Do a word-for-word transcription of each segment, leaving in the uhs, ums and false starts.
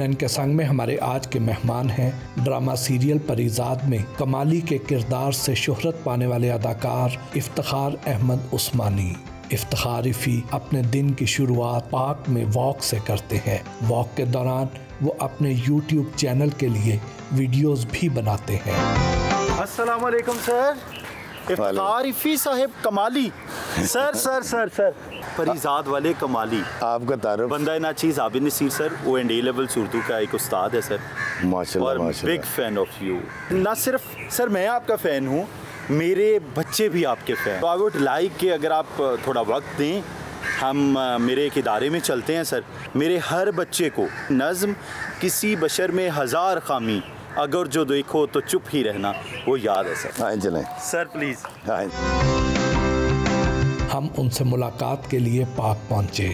N के संग में हमारे आज के मेहमान हैं ड्रामा सीरियल परीजाद में कमाली के किरदार से शोहरत पाने वाले अदाकार इफ्तिखार अहमद उस्मानी। इफ्तिखार इफ़ी अपने दिन की शुरुआत पार्क में वॉक से करते हैं। वॉक के दौरान वो अपने यूट्यूब चैनल के लिए वीडियोस भी बनाते हैं। अस्सलाम वालेकुम सर। इफ्तिखार इफ़ी साहिब Kamali. Sir sir sir sir Parizaad वाले कमाली। आपका तारुफ? बंदा नाचीज़ आबिद नसीर सर, वो एंड ए लेवल उर्दू का एक उस्ताद है सर। माशाल्लाह और माशाल्लाह। Big fan of you. ना सिर्फ सर मैं आपका फ़ैन हूँ, मेरे बच्चे भी आपके फ़ैन। तो आई वुड लाइक कि अगर आप थोड़ा वक्त दें, हम मेरे एक इदारे में चलते हैं सर। मेरे हर बच्चे को नज़्म किसी बशर में हज़ार खामी, अगर जो देखो तो चुप ही रहना, वो याद है सर। हाँ चलें सर प्लीज़। हाँ। हम उनसे मुलाकात के लिए पार्क पहुंचे।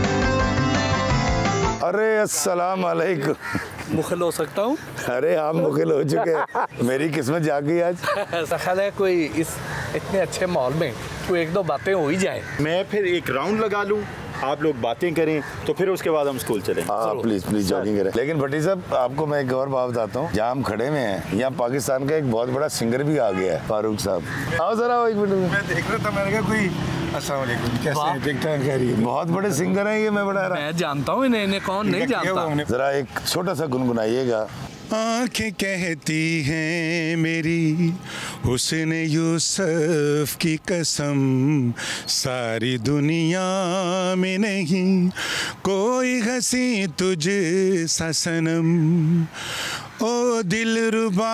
अरे अस्सलाम वालेकुम। मुखिल हो सकता हूँ? अरे आप मुखिल हो चुके हैं। मेरी किस्मत जाग गई आज। ऐसा ख्याल है कोई इस इतने अच्छे माहौल में कोई एक दो बातें हो ही जाए। मैं फिर एक राउंड लगा लूँ, आप लोग बातें करें, तो फिर उसके बाद हम स्कूल चलें। हाँ प्लीज़ प्लीज़ जॉगिंग करें। लेकिन भट्टी साहब आपको मैं एक और बात बताता हूँ, जहाँ हम खड़े में हैं यहाँ पाकिस्तान का एक बहुत बड़ा सिंगर भी आ गया है, फारूक साहब। आओ जरा एक मिनट। मैं देख रहा था, मैंने कहा कोई अस्सलाम वालेकुम कैसे हैं? देखता है खैर। बहुत बड़े सिंगर हैं ये, मैं बड़ा मैं जानता हूँ इन्हें, इन्हें कौन नहीं जानता। जरा एक छोटा सा गुनगुनाइएगा। आंखें कहती हैं मेरी हुस्न यूसुफ की कसम, सारी दुनिया में नहीं कोई हंसी तुझ सा सनम। ओ दिलरुबा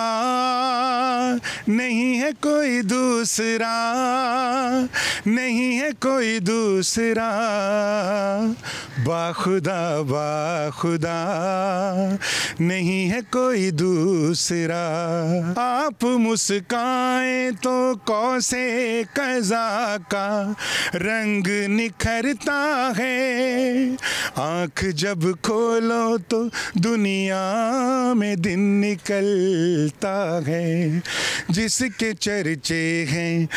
नहीं है कोई दूसरा, नहीं है कोई दूसरा, बाखुदा बाखुदा नहीं है कोई दूसरा। आप मुस्काएं तो कौसे कज़ा का रंग निखरता है, आँख जब खोलो तो दुनिया में दिन निकलता है। जिसके चर्चे हैं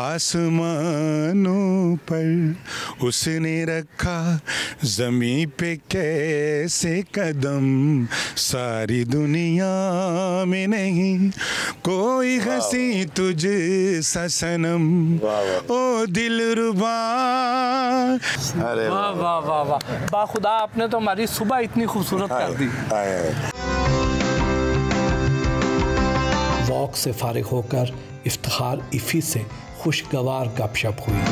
आसमानों पर, उसने रखा ज़मीं पे कैसे कदम, सारी दुनिया में नहीं कोई हंसी तुझ सा सनम। ओ दिलरुबा। अरे वाह वाह वाह वाह, बाखुदा आपने तो हमारी सुबह इतनी खूबसूरत कर दी। वॉक से फारिग होकर इफ्तिखार इफ़ी से खुशगवार गपशप हुई।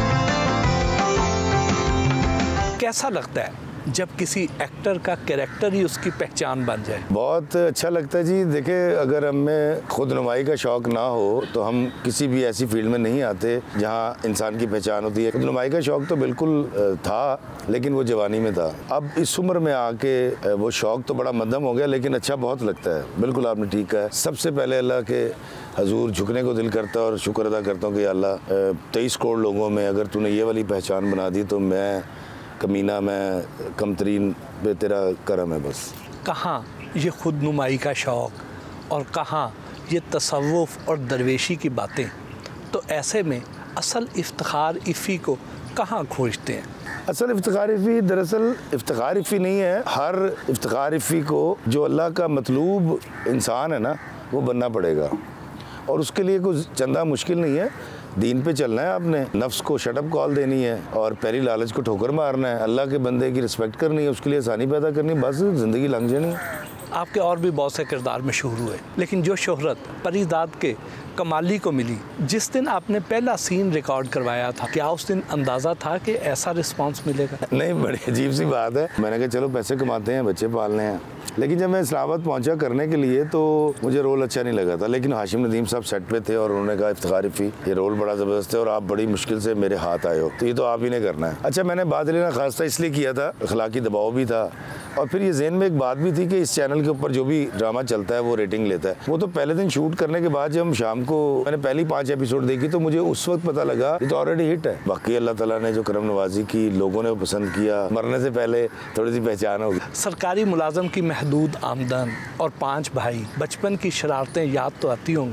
कैसा लगता है जब किसी एक्टर का कैरेक्टर ही उसकी पहचान बन जाए? बहुत अच्छा लगता है जी। देखिए अगर हमें खुद नुमाई का शौक़ ना हो तो हम किसी भी ऐसी फील्ड में नहीं आते जहाँ इंसान की पहचान होती है। खुद नुमाई का शौक़ तो बिल्कुल था, लेकिन वो जवानी में था। अब इस उम्र में आके वो शौक़ तो बड़ा मध्यम हो गया, लेकिन अच्छा बहुत लगता है। बिल्कुल आपने ठीक कहा। सबसे पहले अल्लाह के हजूर झुकने को दिल करता है और शुक्र अदा करता हूँ कि अल्लाह तेईस करोड़ लोगों में अगर तूने ये वाली पहचान बना दी तो मैं कमीना, मैं कम तरीन पे तेरा करम है बस। कहाँ ये खुद नुमाई का शौक़ और कहाँ ये तसव्वुफ़ और दरवेशी की बातें, तो ऐसे में असल इफ्तिखार इफ़ी को कहाँ खोजते हैं? असल इफ्तिखार इफ़ी दरअसल इफ्तिखार इफ़ी नहीं है। हर इफ्तिखार इफ़ी को जो अल्लाह का मतलूब इंसान है ना, वो बनना पड़ेगा। और उसके लिए कुछ चंदा मुश्किल नहीं है। दीन पे चलना है, आपने नफ्स को शटअप कॉल देनी है और पहली लालच को ठोकर मारना है, अल्लाह के बंदे की रिस्पेक्ट करनी है, उसके लिए आसानी पैदा करनी, बस ज़िंदगी लंघ जानी है। आपके और भी बहुत से किरदार मशहूर हुए, लेकिन जो शोहरत परीजाद के कमाली को मिली, जिस दिन आपने पहला सीन रिकॉर्ड करवाया था, क्या उस दिन अंदाज़ा था कि ऐसा रिस्पांस मिलेगा? नहीं, बड़ी अजीब सी बात है। मैंने कहा चलो पैसे कमाते हैं, बच्चे पालने हैं, लेकिन जब मैं इस्लामाबाद पहुंचा करने के लिए तो मुझे रोल अच्छा नहीं लगा था। लेकिन हाशिम नदीम साहब सेट पे थे और उन्होंने कहा इफ्तिखार इफ़ी ये रोल बड़ा ज़बरदस्त है और आप बड़ी मुश्किल से मेरे हाथ आए हो, तो ये तो आप ही ने करना है। अच्छा, मैंने बात लेना खासा इसलिए किया था, अखलाकी दबाव भी था और फिर ये ज़हन में एक बात भी थी कि इस चैनल के ऊपर जो भी ड्रामा चलता है वो रेटिंग लेता है। वो तो पहले दिन शूट करने के बाद जब शाम को मैंने पहली पाँच एपिसोड देखी तो मुझे उस वक्त पता लगा ये तो ऑलरेडी हिट है। बाकी अल्लाह ताला ने जो करम नवाजी की, लोगों ने पसंद किया, मरने से पहले थोड़ी सी पहचान होगी। सरकारी मुलाजम की महदूद आमदन और पाँच भाई, बचपन की शरारतें याद तो आती होंगी?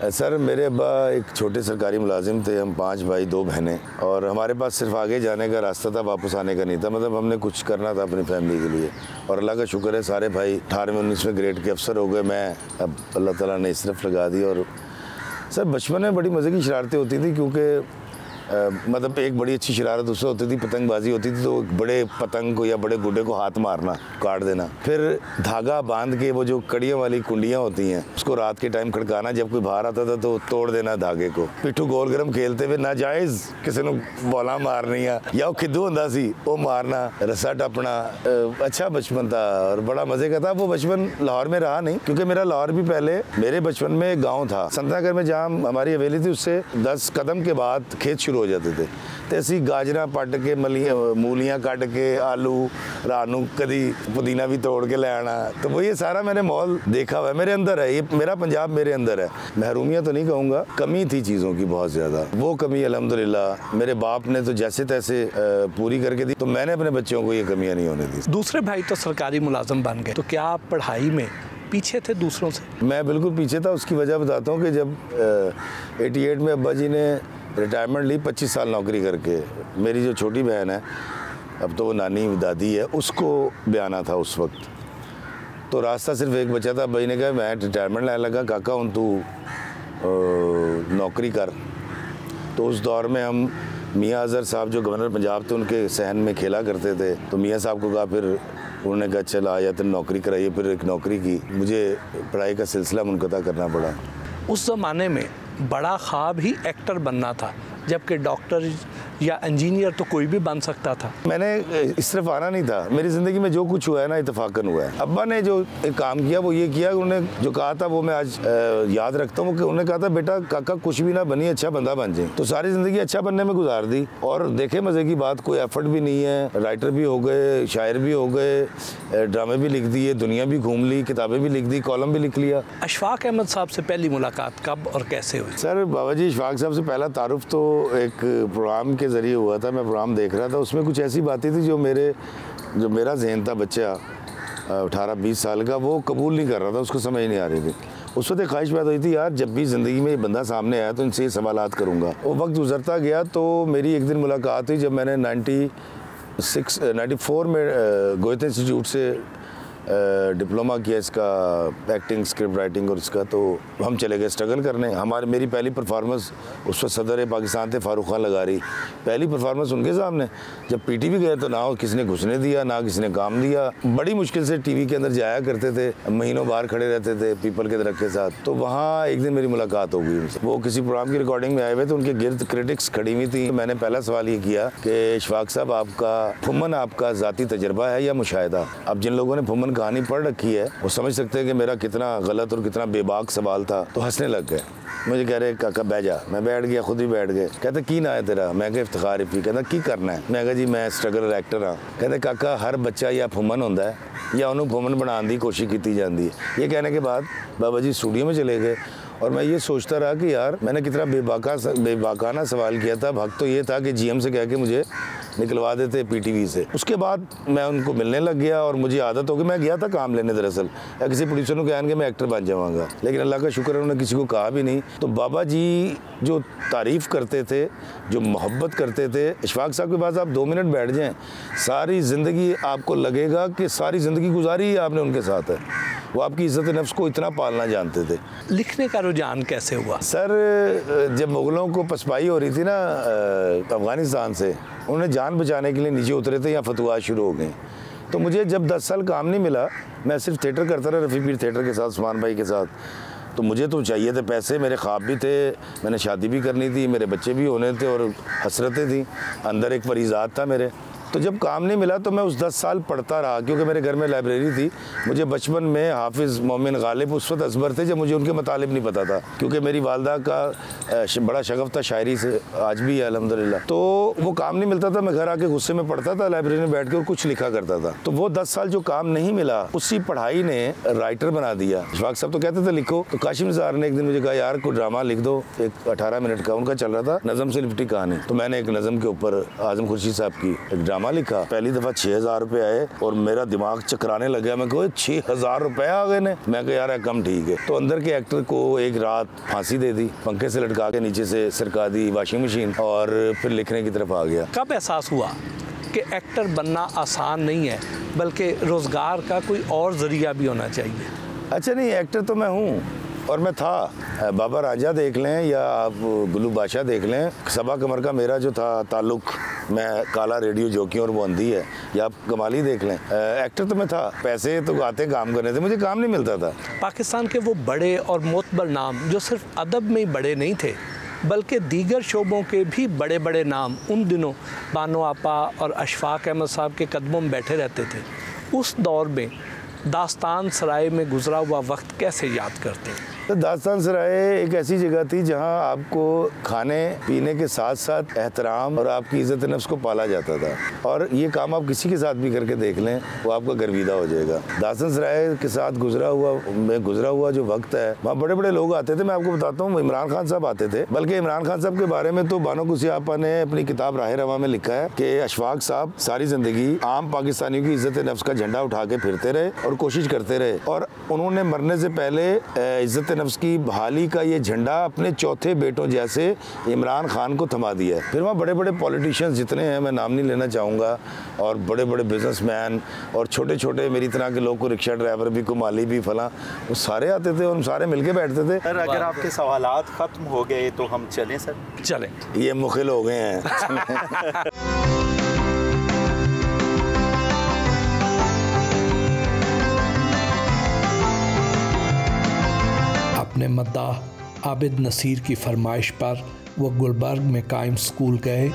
सर मेरे अब्बा एक छोटे सरकारी मुलाजिम थे, हम पांच भाई दो बहनें, और हमारे पास सिर्फ आगे जाने का रास्ता था, वापस आने का नहीं था। मतलब हमने कुछ करना था अपनी फैमिली के लिए, और अल्लाह का शुक्र है सारे भाई अठारहवें उन्नीसवें ग्रेड के अफसर हो गए। मैं अब अल्लाह ताला ने इस तरफ लगा दी। और सर बचपन में बड़ी मज़े की शरारतें होती थी, क्योंकि आ, मतलब एक बड़ी अच्छी शरारत उससे होती थी, पतंगबाजी होती थी, तो एक बड़े पतंग को या बड़े गुड्डे को हाथ मारना, काट देना, फिर धागा बांध के वो जो कड़ियों वाली कुंडियाँ होती हैं उसको रात के टाइम खड़काना, जब कोई बाहर आता था तो तोड़ देना धागे को। पिट्ठू गोल गरम खेलते हुए नाजायज़ किसी ने बॉला मारनी या वो खिद्दू होंदा सी वो मारना, रस्सा टपना। अच्छा बचपन था और बड़ा मज़े का था। वो बचपन लाहौर में रहा नहीं, क्योंकि मेरा लाहौर भी पहले मेरे बचपन में एक गाँव था संतनगर में, जहाँ हमारी हवेली थी, उससे दस कदम के बाद खेत शुरू हो जाते थे। तो असी गाजरा पट के मलियां मूलियां कट के आलू रात नूं कदी पुदीना भी तोड़ के ले आना। तो वो ये सारा मैंने माहौल देखा हुआ है, मेरे अंदर है, ये मेरा पंजाब मेरे अंदर है। महरूमियत तो नहीं कहूँगा, कमी थी चीज़ों की बहुत ज़्यादा। वो कमी अल्हम्दुलिल्लाह मेरे बाप ने तो जैसे तैसे पूरी करके दी, तो मैंने अपने बच्चों को ये कमियाँ नहीं होने दी। दूसरे भाई तो सरकारी मुलाजम बन गए, तो क्या आप पढ़ाई में पीछे थे दूसरों से? मैं बिल्कुल पीछे था। उसकी वजह बताता हूँ कि जब एटी एट में अब्बा जी ने रिटायरमेंट ली पच्चीस साल नौकरी करके, मेरी जो छोटी बहन है, अब तो वो नानी दादी है, उसको बयाना था उस वक्त, तो रास्ता सिर्फ एक बचा था। भाई ने कहा मैं रिटायरमेंट लाने लगा, काका हूँ तू नौकरी कर। तो उस दौर में हम मियाँ अजहर साहब जो गवर्नर पंजाब थे उनके सहन में खेला करते थे। तो मियाँ साहब को कहा, फिर उन्होंने कहा चल आया तेरे नौकरी कराइए। फिर एक नौकरी की, मुझे पढ़ाई का सिलसिला मुनक़ता करना पड़ा। उस ज़माने में बड़ा ख्वाब ही एक्टर बनना था, जबकि डॉक्टर या इंजीनियर तो कोई भी बन सकता था। मैंने इस तरफ आना नहीं था। मेरी ज़िंदगी में जो कुछ हुआ है ना इत्तेफाकन हुआ है। अब्बा ने जो एक काम किया वो ये किया, उन्होंने जो कहा था वो मैं आज याद रखता हूँ कि उन्होंने कहा था बेटा काका कुछ भी ना बनी, अच्छा बंदा बन जाए। तो सारी ज़िंदगी अच्छा बनने में गुजार दी। और देखे मज़े की बात, कोई एफर्ट भी नहीं है, राइटर भी हो गए, शायर भी हो गए, ड्रामे भी लिख दिए, दुनिया भी घूम ली, किताबें भी लिख दी, कॉलम भी लिख लिया। अशफाक अहमद साहब से पहली मुलाकात कब और कैसे हुई? सर बाबा जी अशफाक साहब से पहला तारुफ तो एक प्रोग्राम के ज़रिए हुआ था। मैं प्रोग्राम देख रहा था, उसमें कुछ ऐसी बातें थी जो मेरे जो मेरा जहन था बच्चा अठारह बीस साल का, वो कबूल नहीं कर रहा था, उसको समझ नहीं आ रही थी। उस वक्त एक ख्वाहिश पैदा हुई थी, यार जब भी ज़िंदगी में ये बंदा सामने आया तो इनसे ये सवालात करूँगा। वो वक्त गुजरता गया, तो मेरी एक दिन मुलाकात हुई जब मैंने नाइन्टी सिक्स नाइन्टी फोर में गोयते इंस्टीट्यूट से डिप्लोमा किया इसका, एक्टिंग स्क्रिप्ट राइटिंग और इसका। तो हम चले गए स्ट्रगल करने। हमारी मेरी पहली परफॉर्मेंस उस वक्त सदर पाकिस्तान थे फारूक खान लगारी, पहली परफॉर्मेंस उनके सामने। जब पीटी भी गए तो ना किसी ने घुसने दिया, ना किसी ने काम दिया। बड़ी मुश्किल से टीवी के अंदर जाया करते थे, महीनों बाहर खड़े रहते थे पीपल के दरख्त के साथ। तो वहाँ एक दिन मेरी मुलाकात हो गई उनसे। वो किसी प्रोग्राम की रिकॉर्डिंग में आए हुए थे, उनके गिर्द क्रिटिक्स खड़ी हुई थी। मैंने पहला सवाल ये किया कि अशफाक साहब आपका फुमन आपका ज़ाती तजर्बा है या मुशाहिदा? अब जिन लोगों ने फुमन कहानी पढ़ रखी है वो समझ सकते हैं कि मेरा कितना गलत और कितना बेबाक सवाल था। तो हंसने लग गए, मुझे कह रहे काका बैठ जा। मैं बैठ गया, खुद भी बैठ गए। कहते की ना है तेरा? मैं कहा इफ्तिखार इफ़ी। कहता की करना है? मैं कहा जी मैं स्ट्रगलर एक्टर हाँ। कहते काका हर बच्चा या फुमन होंदा है या उन्होंने फुमन बनाने की कोशिश की जाती है। ये कहने के बाद बाबा जी स्टूडियो में चले गए और मैं ये सोचता रहा कि यार मैंने कितना बेबाका बेबाकाना सवाल किया था। हक तो ये था कि जीएम से कह के मुझे निकलवा देते पीटीवी से। उसके बाद मैं उनको मिलने लग गया और मुझे आदत हो गई। मैं गया था काम लेने दरअसल, या किसी प्रोड्यूसर को कहेंगे मैं एक्टर बन जाऊँगा, लेकिन अल्लाह का शुक्र है उन्होंने किसी को कहा भी नहीं। तो बाबा जी जो तारीफ़ करते थे, जो मोहब्बत करते थे, अशफाक साहब के पास आप दो मिनट बैठ जाएँ, सारी ज़िंदगी आपको लगेगा कि सारी ज़िंदगी गुजारी ही आपने उनके साथ है। वो आपकी इज़्ज़त नफ्स को इतना पालना जानते थे। लिखने का रुझान कैसे हुआ? सर जब मुग़लों को पसपाई हो रही थी ना अफ़गानिस्तान से, उन्हें जान बचाने के लिए नीचे उतरे थे या फतवात शुरू हो गए। तो मुझे जब दस साल काम नहीं मिला, मैं सिर्फ थिएटर करता रहा रफ़ी पीर थिएटर के साथ, उस्मान भाई के साथ। तो मुझे तो चाहिए थे पैसे, मेरे ख्वाब भी थे, मैंने शादी भी करनी थी, मेरे बच्चे भी होने थे और हसरतें थी, अंदर एक फरीज़ात था मेरे। तो जब काम नहीं मिला तो मैं उस दस साल पढ़ता रहा, क्योंकि मेरे घर में लाइब्रेरी थी। मुझे बचपन में हाफिज़ मोमिन गालिब उस वक्त असबर थे जब मुझे उनके मुतालिब नहीं पता था, क्योंकि मेरी वालदा का बड़ा शगफ था शायरी से, आज भी है अल्हम्दुलिल्लाह। तो वो काम नहीं मिलता था, मैं घर आके गुस्से में पढ़ता था लाइब्रेरी में बैठ के और कुछ लिखा करता था। तो वो दस साल जो काम नहीं मिला, उसी पढ़ाई ने राइटर बना दिया। अशफाक साहब तो कहते थे लिखो, तो काशिम निसार ने एक दिन मुझे कहा यार कोई ड्रामा लिख दो, एक अठारह मिनट का उनका चल रहा था, नज़म से लिपटी कहानी। तो मैंने एक नज़म के ऊपर आज़म खुर्शीद साहब की एक ड्रामा ड्रामा लिखा, पहली दफ़ा छः हज़ार रुपये आए और मेरा दिमाग चकराने लगा। मैं कहा छः हज़ार रुपये आ गए ने। मैं कहा यार कम ठीक है। तो अंदर के एक्टर को एक रात फांसी दे दी, पंखे से लटका के नीचे से सरका दी वॉशिंग मशीन, और फिर लिखने की तरफ आ गया। कब एहसास हुआ कि एक्टर बनना आसान नहीं है, बल्कि रोज़गार का कोई और ज़रिया भी होना चाहिए? अच्छा नहीं, एक्टर तो मैं हूँ और मैं था। बाबा राजा देख लें या आप गुल्लू बादशाह देख लें, सबा कमर का मेरा जो था ताल्लुक़, मैं काला रेडियो जॉकी और वो अंधी है, या आप कमाली देख लें। एक्टर तो मैं था, पैसे तो आते काम करने थे, मुझे काम नहीं मिलता था। पाकिस्तान के वो बड़े और मोतबर नाम जो सिर्फ अदब में ही बड़े नहीं थे, बल्कि दीगर शोबों के भी बड़े बड़े नाम उन दिनों बानो आपा और अशफाक अहमद साहब के कदमों में बैठे रहते थे। उस दौर में दास्तान सराय में गुजरा हुआ वक्त कैसे याद करते हैं? तो दास्तान सराय एक ऐसी जगह थी जहां आपको खाने पीने के साथ साथ एहतराम और आपकी इज़्ज़त नफ्स को पाला जाता था, और ये काम आप किसी के साथ भी करके देख लें वो आपका गर्विदा हो जाएगा। दास्तान सराय के साथ गुजरा हुआ में गुजरा हुआ जो वक्त है, वहाँ बड़े बड़े लोग आते थे। मैं आपको बताता हूँ, इमरान खान साहब आते थे, बल्कि इमरान खान साहब के बारे में तो बानो कुसी आपा ने अपनी किताब राह रवा में लिखा है कि अशफाक साहब सारी ज़िंदगी आम पाकिस्तानियों की इज़्ज़त नफ्स का झंडा उठा के फिरते रहे और कोशिश करते रहे, और उन्होंने मरने से पहले इज़्ज़त नफ्स की बहाली का ये झंडा अपने चौथे बेटों जैसे इमरान खान को थमा दिया है। फिर वहाँ बड़े बड़े पॉलिटिशियंस जितने हैं, मैं नाम नहीं लेना चाहूँगा, और बड़े बड़े बिजनेसमैन और छोटे छोटे मेरी तरह के लोग को, रिक्शा ड्राइवर भी, कुमाली भी, फला, वो सारे आते थे और हम सारे मिलके बैठते थे। सर अगर आपके सवालात ख़त्म हो गए तो हम चलें सर? चलें। ये मुखिल हो गए हैं। अपने मद्दाह आबिद नसीर की फरमाइश पर वो गुलबर्ग में कायम स्कूल गए।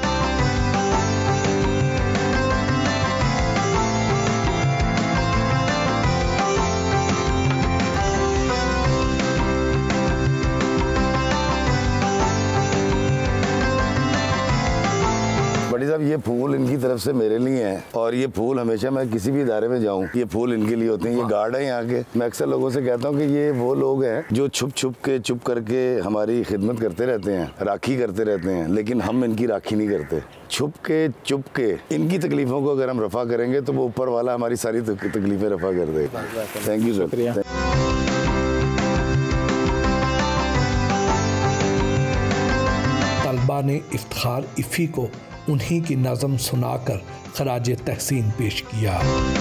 बड़ी साहब, ये फूल इनकी तरफ से मेरे लिए हैं, और ये फूल हमेशा मैं किसी भी इदारे में जाऊं ये फूल इनके लिए होते हैं। ये गार्ड है यहाँ के। मैं अक्सर लोगों से कहता हूँ कि ये वो लोग हैं जो छुप छुप के चुप करके हमारी खिदमत करते रहते हैं, राखी करते रहते हैं, लेकिन हम इनकी राखी नहीं करते। छुप के चुप के इनकी तकलीफ़ों को अगर हम रफ़ा करेंगे तो वो ऊपर वाला हमारी सारी तकलीफ़ें रफ़ा कर देगा। Thank you sir. तलबा ने इफ्तिखार इफ़ी को उन्हीं की नज़म सुनाकर खराज तहसीन पेश किया।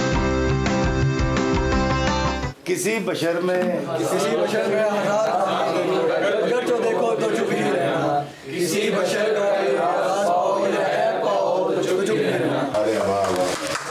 किसी बशर में किसी बशर में अगर जो देखो तो चुप ही रहना, किसी बशर का तो चुप चुप ही रहना। अरे वाह वाह।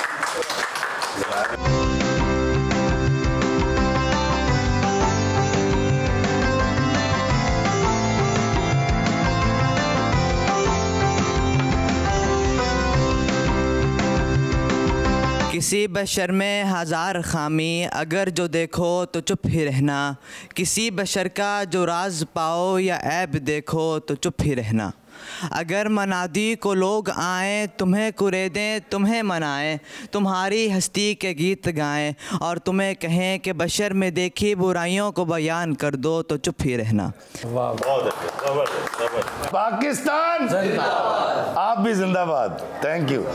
किसी बशर में हज़ार खामी, अगर जो देखो तो चुप ही रहना, किसी बशर का जो राज पाओ या ऐब देखो तो चुप ही रहना। अगर मनादी को लोग आएँ, तुम्हें कुरेदें तुम्हें मनाएं, तुम्हारी हस्ती के गीत गाएं, और तुम्हें कहें कि बशर में देखी बुराइयों को बयान कर दो तो चुप ही रहना। वाह, बहुत अच्छा। पाकिस्तान जिंदाबाद। आप भी जिंदाबाद। Thank you.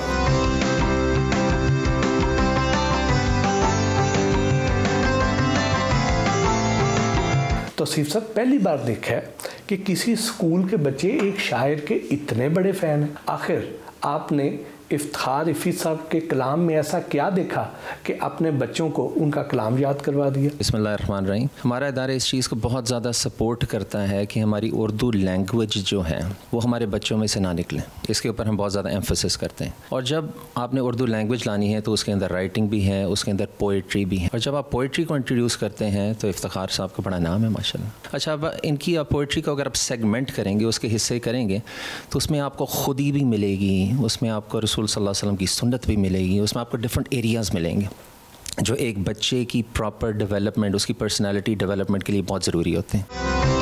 तो सिर्फ सब पहली बार देखा है कि किसी स्कूल के बच्चे एक शायर के इतने बड़े फ़ैन हैं। आखिर आपने इफ्तिखार इफ़ी साहब के कलाम में ऐसा क्या देखा कि अपने बच्चों को उनका कलाम याद करवा दिया? बिस्मिल्लाहिर्रहमानिर्रहीम। हमारा इदारा इस चीज़ को बहुत ज़्यादा सपोर्ट करता है कि हमारी उर्दू लैंग्वेज जो है वो हमारे बच्चों में से ना निकले। इसके ऊपर हम बहुत ज़्यादा एम्फेसिस करते हैं। और जब आपने उर्दू लैंग्वेज लानी है तो उसके अंदर राइटिंग भी है, उसके अंदर पोइट्री भी है, और जब आप पोइट्री को इंट्रोड्यूस करते हैं तो इफ्तिखार साहब का बड़ा नाम है माशाल्लाह। अच्छा, अब इनकी आप पोइट्री को अगर आप सेगमेंट करेंगे, उसके हिस्से करेंगे, तो उसमें आपको खुदी भी मिलेगी, उसमें आपको रसूल सल्लल्लाहु अलैहि वसल्लम की सुन्नत भी मिलेगी, उसमें आपको डिफरेंट एरियाज़ मिलेंगे जो एक बच्चे की प्रॉपर डेवलपमेंट, उसकी पर्सनालिटी डेवलपमेंट के लिए बहुत ज़रूरी होते हैं।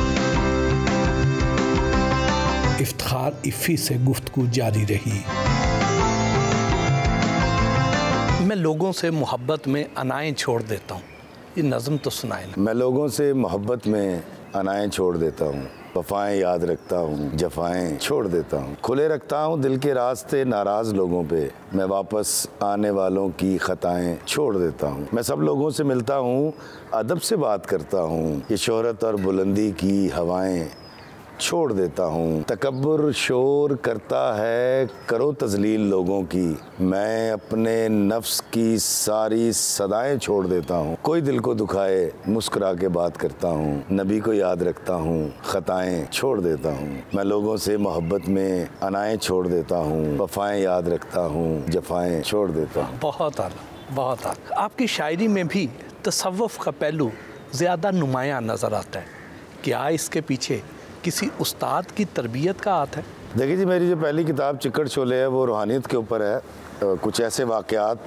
इफ्तिखार इफ़ी से गुफ्तगू जारी रही। मैं लोगों से मोहब्बत में अनाएं छोड़ देता हूँ, ये नज़म तो सुनाए ना। मैं लोगों से मोहब्बत में अनाएं छोड़ देता हूँ, वफाएं याद रखता हूँ, जफाएं छोड़ देता हूँ। खुले रखता हूँ दिल के रास्ते नाराज़ लोगों पे, मैं वापस आने वालों की खताएं छोड़ देता हूँ। मैं सब लोगों से मिलता हूँ, अदब से बात करता हूँ, ये शोहरत और बुलंदी की हवाएं छोड़ देता हूँ। तकब्बुर शोर करता है, करो तजलील लोगों की, मैं अपने नफ्स की सारी सदाएं छोड़ देता हूँ। कोई दिल को दुखाए मुस्कुरा के बात करता हूँ, नबी को याद रखता हूँ, खताएं छोड़ देता हूँ। मैं लोगों से मोहब्बत में अनाएं छोड़ देता हूँ, वफाएं याद रखता हूँ, जफाएं छोड़ देता हूँ। बहुत आला, बहुत आला। आपकी शायरी में भी तसव्वुफ़ का पहलू ज़्यादा नुमायाँ नज़र आता है। क्या इसके पीछे किसी उस्ताद की तरबियत का हाथ है? देखिए जी, मेरी जो पहली किताब चिक्कड़ छोले है वो रूहानियत के ऊपर है। आ, कुछ ऐसे वाक़यात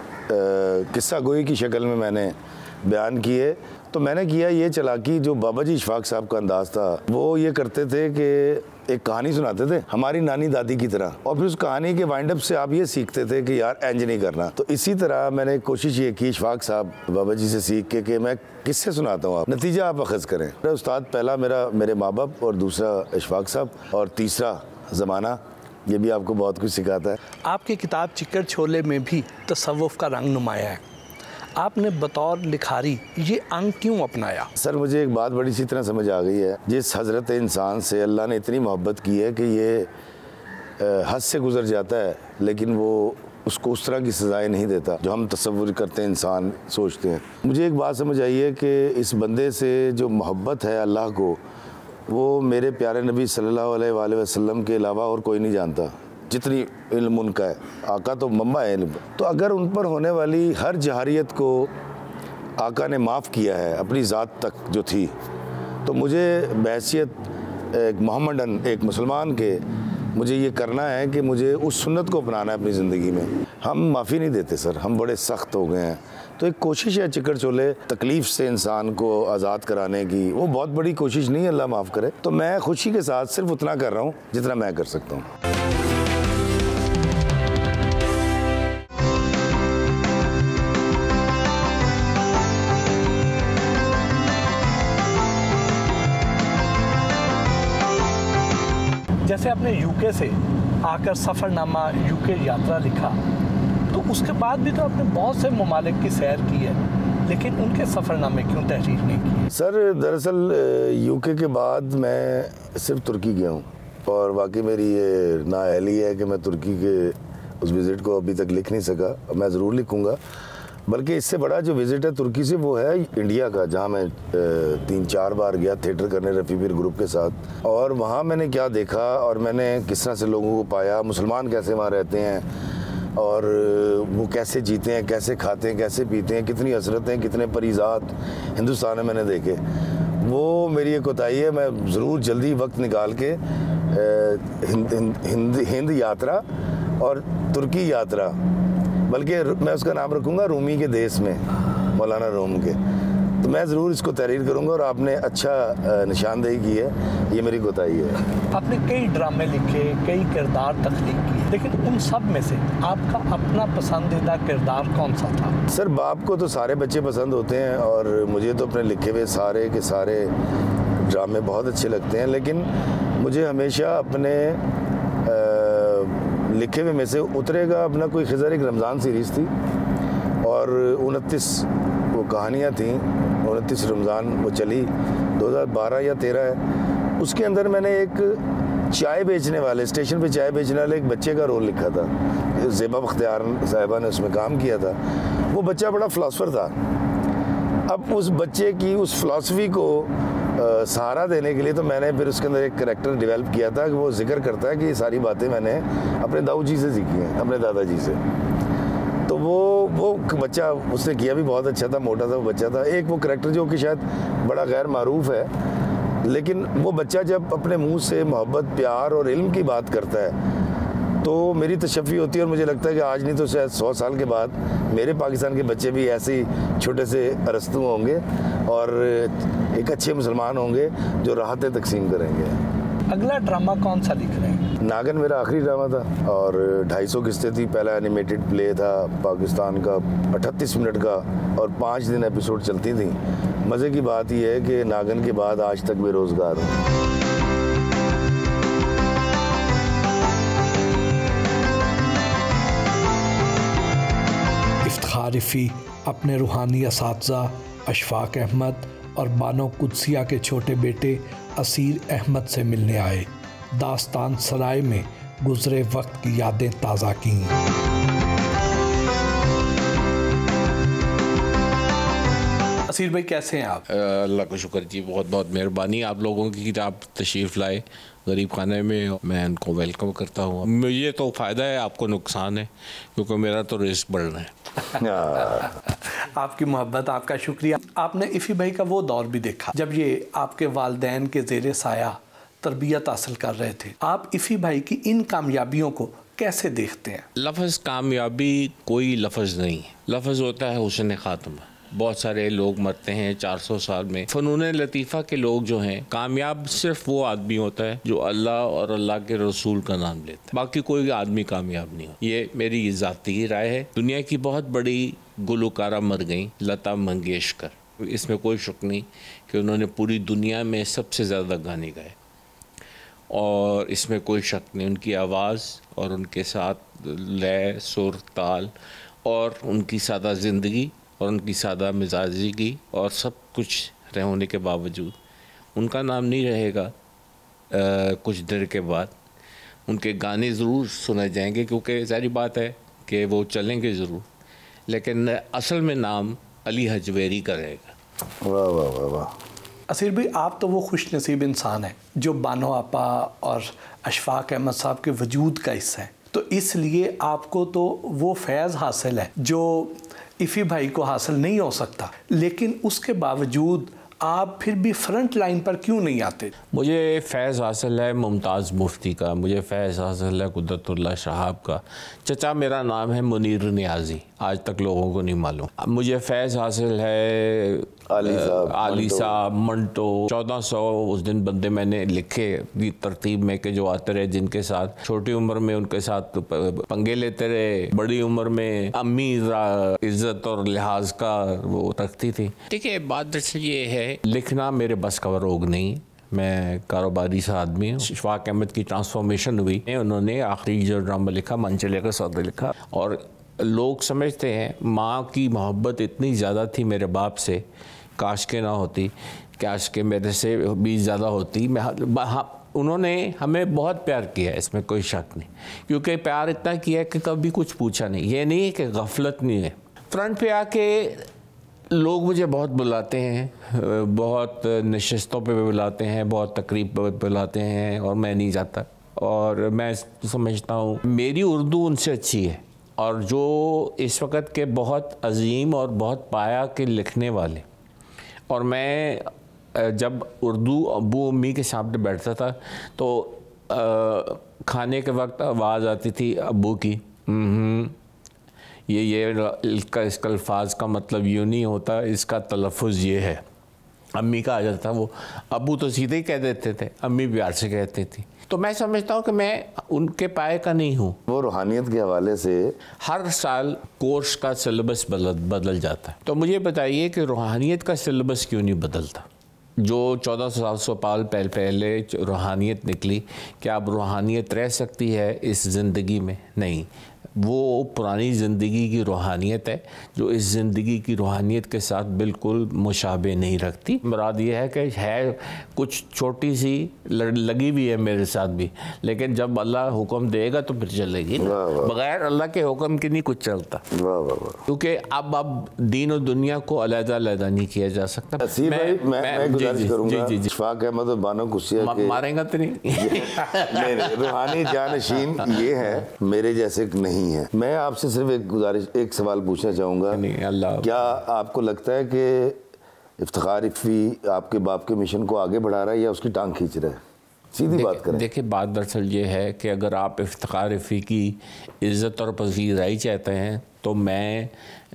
किस्सा गोई की शक्ल में मैंने बयान किए। तो मैंने किया ये चालाकी, जो बाबा जी इशफाक साहब का अंदाज़ था, वो ये करते थे कि एक कहानी सुनाते थे हमारी नानी दादी की तरह, और फिर उस कहानी के वाइंड अप से आप ये सीखते थे कि यार एंज नहीं करना। तो इसी तरह मैंने कोशिश ये की इशफाक साहब बाबा जी से सीख के कि मैं किससे सुनाता हूँ, आप नतीजा आप अखज़ करें। मेरा उस्ताद पहला मेरा मेरे माँ बाप, और दूसरा इशफाक साहब, और तीसरा ज़माना, ये भी आपको बहुत कुछ सिखाता है। आपकी किताब चिक्कड़ छोले में भी तसव्वुफ़ का रंग नुमाया है। आपने बतौर लिखारी ये अंग क्यों अपनाया? सर, मुझे एक बात बड़ी सी तरह समझ आ गई है, जिस हज़रत इंसान से अल्लाह ने इतनी मोहब्बत की है कि ये हद से गुज़र जाता है, लेकिन वो उसको उस तरह की सज़ाएं नहीं देता जो हम तसव्वुर करते हैं, इंसान सोचते हैं। मुझे एक बात समझ आई है कि इस बंदे से जो मोहब्बत है अल्लाह को, वो मेरे प्यारे नबी सल्लल्लाहु अलैहि वसल्लम के अलावा और कोई नहीं जानता, जितनी इल्म उनका है। आका तो मम्मा है इल्म। तो अगर उन पर होने वाली हर जहारियत को आका ने माफ़ किया है अपनी ज़ात तक जो थी, तो मुझे बहैसियत एक मोहम्मदन, एक मुसलमान के, मुझे ये करना है कि मुझे उस सुन्नत को अपनाना है अपनी ज़िंदगी में। हम माफ़ी नहीं देते सर, हम बड़े सख्त हो गए हैं। तो एक कोशिश है चिक्कड़ छोले तकलीफ़ से इंसान को आज़ाद कराने की, वो बहुत बड़ी कोशिश नहीं है, अल्लाह माफ़ करे। तो मैं खुशी के साथ सिर्फ उतना कर रहा हूँ जितना मैं कर सकता हूँ। जैसे आपने यूके से आकर सफ़रनामा यूके यात्रा लिखा, तो उसके बाद भी तो आपने बहुत से ममालिक की सैर की है, लेकिन उनके सफ़रनामे क्यों तहरीर नहीं किए? सर, दरअसल यूके के बाद मैं सिर्फ तुर्की गया हूँ, और वाकई मेरी ये नाअहली है कि मैं तुर्की के उस विज़िट को अभी तक लिख नहीं सका। मैं ज़रूर लिखूँगा, बल्कि इससे बड़ा जो विज़िट है तुर्की से वो है इंडिया का, जहाँ मैं तीन चार बार गया थिएटर करने रफ़ी पीर ग्रुप के साथ। और वहाँ मैंने क्या देखा, और मैंने किस तरह से लोगों को पाया, मुसलमान कैसे वहाँ रहते हैं, और वो कैसे जीते हैं, कैसे खाते हैं, कैसे पीते हैं, कितनी हसरतें, कितने परिज़ात हिंदुस्तान में मैंने देखे। वो मेरी एक कोताही है, मैं ज़रूर जल्दी वक्त निकाल के हिंद हिंद हिंद यात्रा और तुर्की यात्रा, बल्कि मैं उसका नाम रखूँगा रूमी के देश में, मौलाना रूम के, तो मैं ज़रूर इसको तहरीर करूँगा। और आपने अच्छा निशानदेही की है, ये मेरी कोताही है। आपने कई ड्रामे लिखे, कई किरदार तख्लीक किए, लेकिन उन सब में से आपका अपना पसंदीदा किरदार कौन सा था? सर, बाप को तो सारे बच्चे पसंद होते हैं, और मुझे तो अपने लिखे हुए सारे के सारे ड्रामे बहुत अच्छे लगते हैं, लेकिन मुझे हमेशा अपने लिखे हुए में से उतरेगा अपना कोई खिज़र, एक रमज़ान सीरीज़ थी, और उनतीस वो कहानियाँ थीं, उनतीस रमज़ान वो चली, दो हज़ार बारह या तेरह है। उसके अंदर मैंने एक चाय बेचने वाले, स्टेशन पे चाय बेचने वाले एक बच्चे का रोल लिखा था। ज़ेबा बख्तियार साहिबा ने उसमें काम किया था। वो बच्चा बड़ा फ़िलासफ़र था। अब उस बच्चे की उस फ़िलासफ़ी को सहारा देने के लिए तो मैंने फिर उसके अंदर एक करैक्टर डेवलप किया था कि वो जिक्र करता है कि ये सारी बातें मैंने अपने दाऊ जी से सीखी हैं, अपने दादाजी से। तो वो वो बच्चा उसने किया भी बहुत अच्छा था, मोटा था वो बच्चा था। एक वो करैक्टर जो कि शायद बड़ा गैर मारूफ है, लेकिन वो बच्चा जब अपने मुंह से मोहब्बत, प्यार और इल्म की बात करता है, तो मेरी तशफ़ी होती है, और मुझे लगता है कि आज नहीं तो शायद सौ साल के बाद मेरे पाकिस्तान के बच्चे भी ऐसे ही छोटे से अरस्तू होंगे, और एक अच्छे मुसलमान होंगे जो राहतें तकसीम करेंगे। अगला ड्रामा कौन सा लिख रहे हैं? नागन मेरा आखिरी ड्रामा था, और ढाई सौ किस्तें थी। पहला एनिमेटेड प्ले था पाकिस्तान का, अठतीस मिनट का, और पाँच दिन एपिसोड चलती थी। मज़े की बात यह है कि नागन के बाद आज तक बेरोज़गार हूँ। इफ्तिखार इफ़ी अपने रूहानी असातिज़ा अशफाक अहमद और बानो कुद्सिया के छोटे बेटे असीर अहमद से मिलने आए। दास्तान सराय में गुज़रे वक्त की यादें ताज़ा की। असीर भाई कैसे हैं आप? अल्लाह का शुक्र जी, बहुत बहुत मेहरबानी आप लोगों की कि आप तशरीफ़ लाए गरीब खाने में। मैं उनको वेलकम करता हूँ। मुझे तो फ़ायदा है, आपको नुकसान है, क्योंकि मेरा तो रिस्क बढ़ रहा है। आपकी मोहब्बत, आपका शुक्रिया। आपने इफ़ी भाई का वो दौर भी देखा जब ये आपके वालिदैन के ज़ेरे साया तरबियत हासिल कर रहे थे। आप इफ़ी भाई की इन कामयाबियों को कैसे देखते हैं? लफ्ज़ कामयाबी कोई लफ्ज़ नहीं है, लफ्ज़ होता है हुस्न खात्मा। बहुत सारे लोग मरते हैं चार सौ साल में। फ़नून लतीफ़ा के लोग जो हैं, कामयाब सिर्फ वो आदमी होता है जो अल्लाह और अल्लाह के रसूल का नाम लेता है, बाकी कोई आदमी कामयाब नहीं हो। ये मेरी ज़ाती राय है। दुनिया की बहुत बड़ी गुलकारा मर गई, लता मंगेशकर। इसमें कोई शक नहीं कि उन्होंने पूरी दुनिया में सबसे ज़्यादा गाने गाए, और इसमें कोई शक नहीं उनकी आवाज़ और उनके साथ लय, सुर, ताल और उनकी सादा ज़िंदगी और उनकी सादा मिजाजी और सब कुछ रह होने के बावजूद उनका नाम नहीं रहेगा। आ, कुछ देर के बाद उनके गाने ज़रूर सुने जाएंगे, क्योंकि सारी बात है कि वो चलेंगे ज़रूर, लेकिन असल में नाम अली हजवेरी का रहेगा। वाह वाह वाह वाह। असीर भाई, आप तो वो खुश नसीब इंसान हैं जो बानो आपा और अशफाक अहमद साहब के वजूद का हिस्सा है, तो इसलिए आपको तो वो फैज़ हासिल है जो इफ़ी भाई को हासिल नहीं हो सकता। लेकिन उसके बावजूद आप फिर भी फ्रंट लाइन पर क्यों नहीं आते? मुझे फ़ैज़ हासिल है मुमताज़ मुफ्ती का, मुझे फ़ैज़ हासिल है कुदरतुल्लाह शहाब का। चचा मेरा नाम है मुनीर नियाज़ी, आज तक लोगों को नहीं मालूम। मुझे फ़ैज़ हासिल है आली साहब, आली साहब, मंटो। चौदह सौ उस दिन बंदे मैंने लिखे भी तरतीब में कि जो आते रहे, जिनके साथ छोटी उम्र में उनके साथ पंगे लेते रहे, बड़ी उम्र में अम्मी इज़्ज़त और लिहाज का वो रखती थी। देखिए, बात दरअसल ये है, लिखना मेरे बस का रोग नहीं। मैं कारोबारी सा आदमी हूँ। अशफाक अहमद की ट्रांसफॉर्मेशन हुई, उन्होंने आखिरी जो ड्रामा लिखा मनचले का सौदा लिखा, और लोग समझते हैं माँ की मोहब्बत इतनी ज़्यादा थी मेरे बाप से, काश के ना होती, काश के मेरे से भी ज़्यादा होती। मैं हाँ, उन्होंने हमें बहुत प्यार किया, इसमें कोई शक नहीं, क्योंकि प्यार इतना किया कि कभी कुछ पूछा नहीं। ये नहीं है कि गफलत नहीं है। फ्रंट पे आके लोग मुझे बहुत बुलाते हैं, बहुत नशस्तों पे बुलाते हैं, बहुत तकरीब पे बुलाते हैं, और मैं नहीं जाता। और मैं समझता हूँ मेरी उर्दू उनसे अच्छी है, और जो इस वक्त के बहुत अजीम और बहुत पाया के लिखने वाले, और मैं जब उर्दू अब्बू अम्मी के सामने बैठता था तो आ, खाने के वक्त आवाज़ आती थी अब्बू की, ये ये इसका इसका अल्फाज का मतलब यूँ नहीं होता, इसका तलफ़ुज़ ये है। अम्मी का आ जाता था, वो अब्बू तो सीधे ही कह देते थे, अम्मी प्यार से कहती थी। तो मैं समझता हूँ कि मैं उनके पाए का नहीं हूँ। वो रूहानियत के हवाले से हर साल कोर्स का सिलेबस बदल बदल जाता है, तो मुझे बताइए कि रूहानियत का सिलेबस क्यों नहीं बदलता? जो चौदह सौ सात सौ पाल पहले पहले रूहानियत निकली, क्या अब रूहानियत रह सकती है इस ज़िंदगी में? नहीं, वो पुरानी ज़िंदगी की रूहानियत है जो इस ज़िंदगी की रूहानियत के साथ बिल्कुल मुशाबे नहीं रखती। मुराद ये है कि है कुछ छोटी सी लगी भी है मेरे साथ भी, लेकिन जब अल्लाह हुक्म देगा तो फिर चलेगी। बगैर अल्लाह के हुक्म के नहीं कुछ चलता, क्योंकि अब अब दीन और दुनिया को अलग अलग नहीं किया जा सकता। मैं, मैं, मैं, मैं गुजारिश करूंगा, अशफाक अहमद और बानो कुद्सिया के मारेंगा तो नहीं नहीं, रूहानी जानशीन ये है, मेरे जैसे नहीं है। मैं आपसे सिर्फ एक गुजारिश, एक सवाल पूछना चाहूँगा, क्या आपको लगता है कि इफ्तिखार इफ़ी आपके बाप के मिशन को आगे बढ़ा रहा है या उसकी टांग खींच रहा है? सीधी बात करें। देखिए, बात दरअसल ये है कि अगर आप इफ्तिखार इफ़ी की इज़्ज़त और पसीराई चाहते हैं तो मैं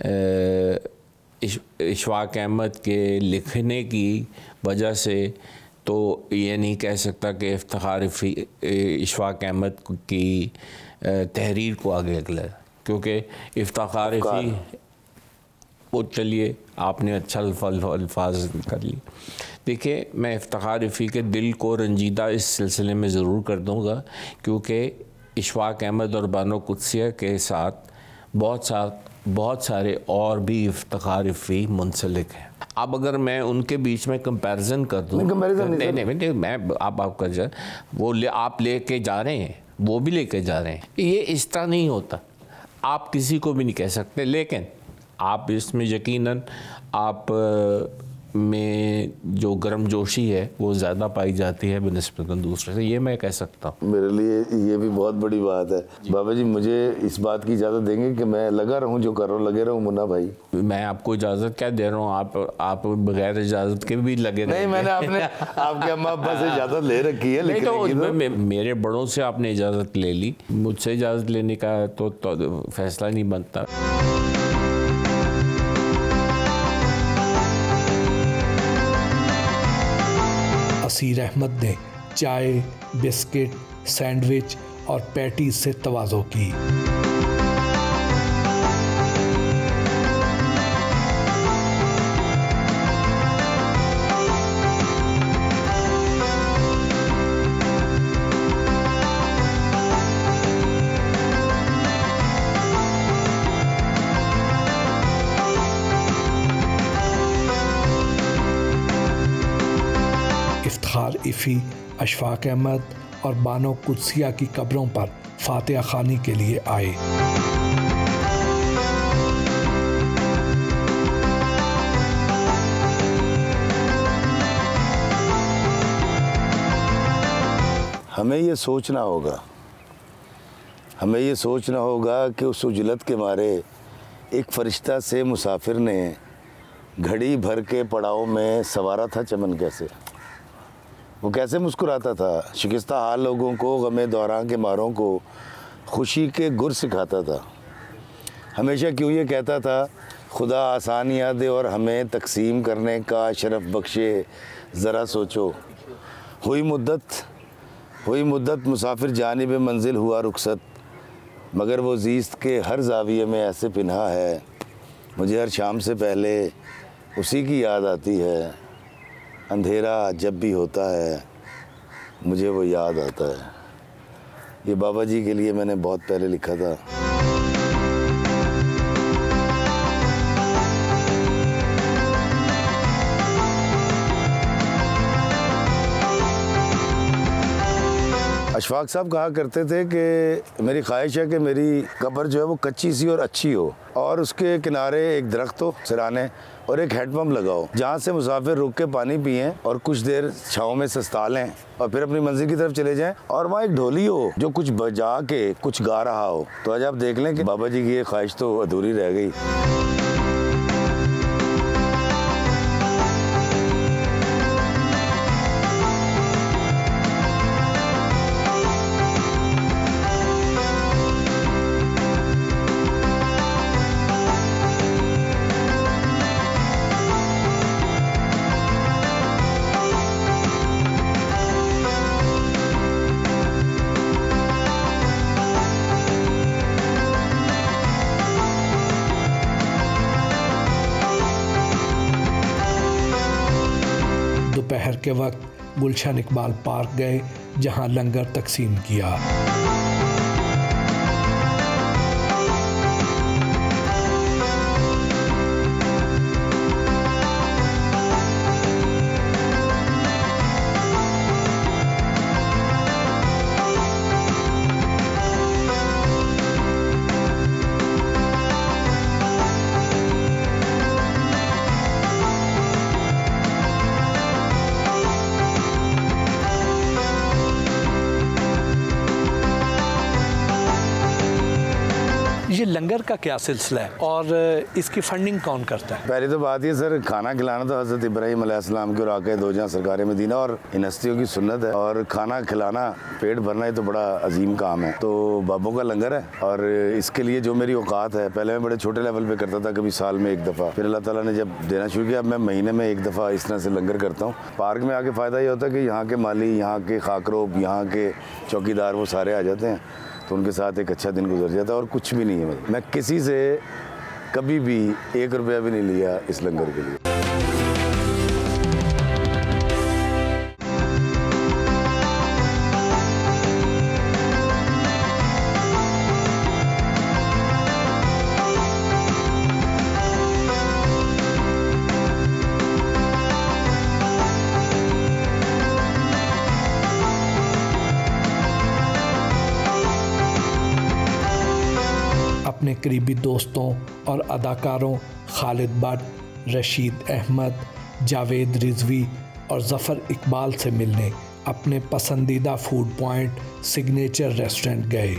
अशफाक अहमद के लिखने की वजह से तो ये नहीं कह सकता कि इफ्तिखार इफ़ी अशफाक अहमद की तहरीर को आगे अगला, क्योंकि इफ्तिखार इफ़ी वो चलिए आपने अच्छा अल्फाज कर लिए। देखिए, मैं इफ्तिखार रफ़ी के दिल को रंजीदा इस सिलसिले में ज़रूर कर दूँगा, क्योंकि इशफाक अहमद और बानो कुद्सिया के साथ बहुत सा बहुत सारे और भी इफ्तिखार रफ़ी मुंसलिक हैं। अब अगर मैं उनके बीच में कंपैरिजन कर दूँ, नहीं नहीं नहीं मैं आप आपका जा वो ले आप लेके जा रहे हैं, वो भी लेके जा रहे हैं, ये इस तरह नहीं होता। आप किसी को भी नहीं कह सकते, लेकिन आप इसमें यकीनन आप में जो गर्मजोशी है वो ज़्यादा पाई जाती है बनिस्बत दूसरे से, ये मैं कह सकता हूँ। मेरे लिए ये भी बहुत बड़ी बात है। बाबा जी मुझे इस बात की इजाज़त देंगे कि मैं लगा रहूँ जो कर रहा हूँ, लगे रहूँ मुन्ना भाई? मैं आपको इजाज़त क्या दे रहा हूँ, आप आप बगैर इजाज़त के भी लगे नहीं, मैंने आपने आपके अम्मा अब्बा से इजाज़त ले रखी है, लेकिन तो, तो मेरे बड़ों से आपने इजाज़त ले ली, मुझसे इजाज़त लेने का तो, तो फैसला नहीं बनता। असीर अहमद ने चाय, बिस्किट, सैंडविच और पैटीज से तवाज़ो की। इफ्तिखार इफ़ी अशफाक अहमद और बानो कुद्सिया की कब्रों पर फातिहा खानी के लिए आए। हमें ये सोचना होगा हमें ये सोचना होगा कि उस उजलत के मारे एक फरिश्ता से मुसाफिर ने घड़ी भर के पड़ाव में संवारा था चमन कैसे। वो कैसे मुस्कुराता था, शिकस्ता हाल लोगों को, गमे दौरान के मारों को खुशी के गुर सिखाता था। हमेशा क्यों ये कहता था, खुदा आसानियाँ दे और हमें तकसीम करने का शरफ बख्शे, ज़रा सोचो। हुई मुद्दत हुई मुद्दत मुसाफिर जानिब मंजिल हुआ रुखसत, मगर वो ज़ीस्त के हर ज़ाविये में ऐसे पिन्हा है, मुझे हर शाम से पहले उसी की याद आती है। अंधेरा जब भी होता है मुझे वो याद आता है। ये बाबा जी के लिए मैंने बहुत पहले लिखा था। अशफाक साहब कहा करते थे कि मेरी ख्वाहिश है कि मेरी कब्र जो है वो कच्ची सी और अच्छी हो, और उसके किनारे एक दरख्त हो सिराने और एक हैंडपम्प लगाओ, जहाँ से मुसाफिर रुक के पानी पिएं और कुछ देर छाँव में सस्ता लें और फिर अपनी मंजिल की तरफ चले जाएं। और वहाँ एक ढोली हो जो कुछ बजा के कुछ गा रहा हो। तो आज आप देख लें कि बाबा जी की ये ख्वाहिश तो अधूरी रह गई। दोपहर के वक्त गुलशन इकबाल पार्क गए, जहां लंगर तकसीम किया। ये लंगर का क्या सिलसिला है और इसकी फंडिंग कौन करता है? पहली तो बात ये सर, खाना खिलाना तो हज़रत इब्राहीम अलैहिस्सलाम के और आके दो जहां सरकार मदीना और इन हस्तियों की सुन्नत है, और खाना खिलाना, पेट भरना, ये तो बड़ा अजीम काम है। तो बाबों का लंगर है, और इसके लिए जो मेरी औकात है, पहले मैं बड़े छोटे लेवल पे करता था, कभी साल में एक दफ़ा, फिर अल्लाह ताला ने जब देना शुरू किया, अब मैं महीने में एक दफ़ा इस तरह से लंगर करता हूँ। पार्क में आके फ़ायदा ये होता है कि यहाँ के माली, यहाँ के खाकरोब, यहाँ के चौकीदार वो सारे आ जाते हैं, तो उनके साथ एक अच्छा दिन गुजर जाता है और कुछ भी नहीं है। मैं किसी से कभी भी एक रुपया भी नहीं लिया इस लंगर के लिए। अपने करीबी दोस्तों और अदाकारों खालिद भट्ट, रशीद अहमद, जावेद रिजवी और ज़फ़र इकबाल से मिलने अपने पसंदीदा फूड पॉइंट सिग्नेचर रेस्टोरेंट गए।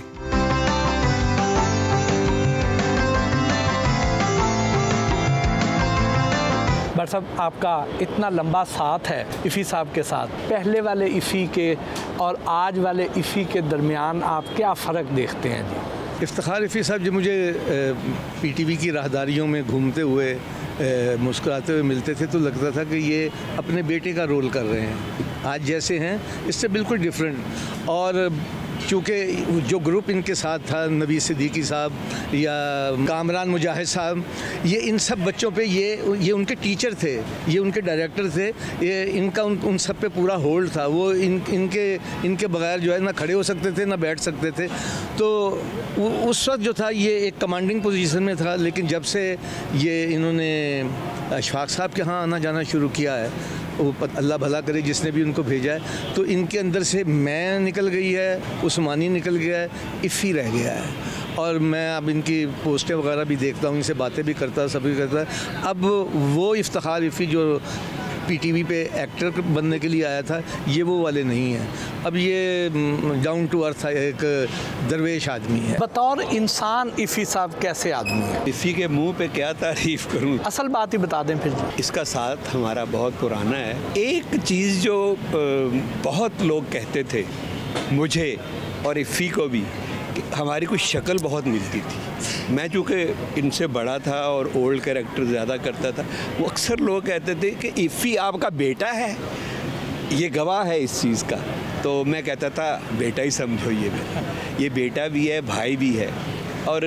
बट साहब, आपका इतना लंबा साथ है इफ़ी साहब के साथ, पहले वाले इफ़ी के और आज वाले इफ़ी के दरमियान आप क्या फ़र्क देखते हैं जी? इफ्तिखार इफ़ी साहब जब मुझे पीटीवी की राहदारियों में घूमते हुए मुस्कुराते हुए मिलते थे तो लगता था कि ये अपने बेटे का रोल कर रहे हैं। आज जैसे हैं इससे बिल्कुल डिफरेंट। और चूँकि जो ग्रुप इनके साथ था, नबी सिद्दीकी साहब या कामरान मुजाहिद साहब, ये इन सब बच्चों पे ये ये उनके टीचर थे, ये उनके डायरेक्टर थे, ये इनका उन, उन सब पे पूरा होल्ड था। वो इन इनके इनके बगैर जो है ना खड़े हो सकते थे ना बैठ सकते थे। तो उस वक्त जो था ये एक कमांडिंग पोजीशन में था। लेकिन जब से ये इन्होंने अशफाक साहब के यहाँ आना जाना शुरू किया है, वो अल्लाह भला करे जिसने भी उनको भेजा है, तो इनके अंदर से मैं निकल गई है, उस्मानी निकल गया है, इफ़ी रह गया है। और मैं अब इनकी पोस्टें वगैरह भी देखता हूँ, इनसे बातें भी करता, सभी करता है। अब वो इफ्तिखार इफ़ी जो पीटीवी पे एक्टर बनने के लिए आया था, ये वो वाले नहीं हैं। अब ये डाउन टू अर्थ एक दरवेश आदमी है। बतौर इंसान इफ़ी साहब कैसे आदमी है? इफ़ी के मुंह पे क्या तारीफ़ करूं? असल बात ही बता दें फिर। इसका साथ हमारा बहुत पुराना है। एक चीज़ जो बहुत लोग कहते थे मुझे और इफ़ी को भी, हमारी कुछ शक्ल बहुत मिलती थी। मैं चूँकि इनसे बड़ा था और ओल्ड कैरेक्टर ज़्यादा करता था, वो अक्सर लोग कहते थे कि इफ़ी आपका बेटा है, ये गवाह है इस चीज़ का। तो मैं कहता था बेटा ही समझो, ये मेरा ये बेटा भी है, भाई भी है, और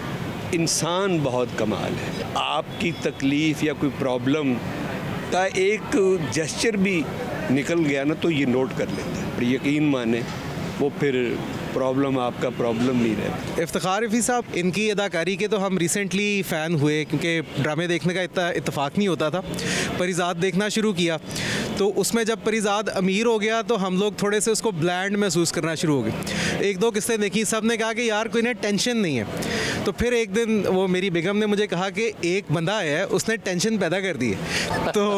इंसान बहुत कमाल है। आपकी तकलीफ़ या कोई प्रॉब्लम का एक जेस्चर भी निकल गया ना तो ये नोट कर लेता है। यकीन माने वो फिर प्रॉब्लम आपका प्रॉब्लम नहीं रहता। इफ्तिखार इफ़ी साहब, इनकी अदाकारी के तो हम रिसेंटली फ़ैन हुए, क्योंकि ड्रामे देखने का इतना इत्तेफाक नहीं होता था। परिजात देखना शुरू किया तो उसमें जब परिजात अमीर हो गया तो हम लोग थोड़े से उसको ब्लैंड महसूस करना शुरू हो गए। एक दो किस्सें देखी, सब ने कहा कि यार कोई ना टेंशन नहीं है। तो फिर एक दिन वो मेरी बेगम ने मुझे कहा कि एक बंदा है उसने टेंशन पैदा कर दी है। तो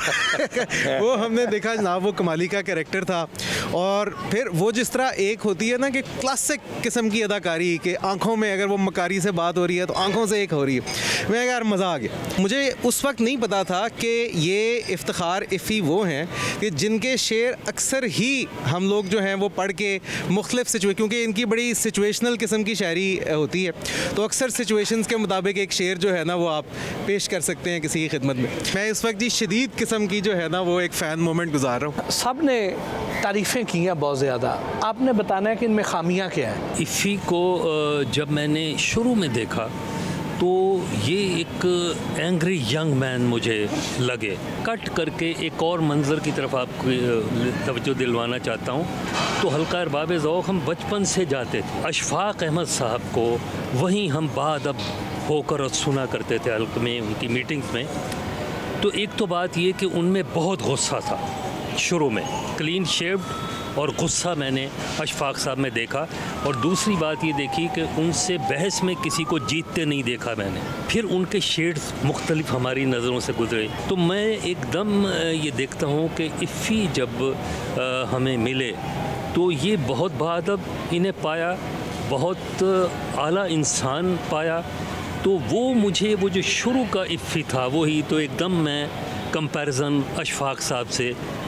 वो हमने देखा जनाब, वो कमाली का कैरेक्टर था। और फिर वो जिस तरह एक होती है ना कि क्लासिक किस्म की अदाकारी के आंखों में अगर वो मकारी से बात हो रही है तो आंखों से एक हो रही है, मैं यार मज़ा आ गया। मुझे उस वक्त नहीं पता था कि ये इफ्तिखार इफ़ी वो हैं कि जिनके शेर अक्सर ही हम लोग जो हैं वो पढ़ के मुख्तलिफ सिचुए, क्योंकि इनकी बड़ी सिचुएशनल किस्म की शायरी होती है, तो अक्सर सिचुएशंस के मुताबिक एक शेर जो है ना वो आप पेश कर सकते हैं किसी की खिदमत में। मैं इस वक्त जी शदीद किस्म की जो है ना वो एक फ़ैन मोमेंट गुजार रहा हूँ। सब ने तारीफ़ें की हैं बहुत ज़्यादा, आपने बताना है कि इनमें खामियां क्या है? इफ़ी को जब मैंने शुरू में देखा तो ये एक एंग्री यंग मैन मुझे लगे। कट करके एक और मंज़र की तरफ आपको तवज्जो दिलवाना चाहता हूँ। तो हल्का अरबाब ज़ौक़ हम बचपन से जाते थे, अशफाक अहमद साहब को वहीं हम बाद अब होकर और सुना करते थे हल्क में, उनकी मीटिंग्स में। तो एक तो बात ये कि उनमें बहुत गुस्सा था शुरू में, क्लीन शेव्ड और गुस्सा मैंने अशफाक साहब में देखा। और दूसरी बात ये देखी कि उनसे बहस में किसी को जीतते नहीं देखा मैंने। फिर उनके शेड्स मुख्तलिफ हमारी नज़रों से गुजरे तो मैं एकदम ये देखता हूँ कि इफ़ी जब आ, हमें मिले तो ये बहुत बाअदब इन्हें पाया, बहुत आला इंसान पाया। तो वो मुझे वो जो शुरू का इफ़ी था वही तो एकदम मैं कंपैरिजन अशफाक साहब से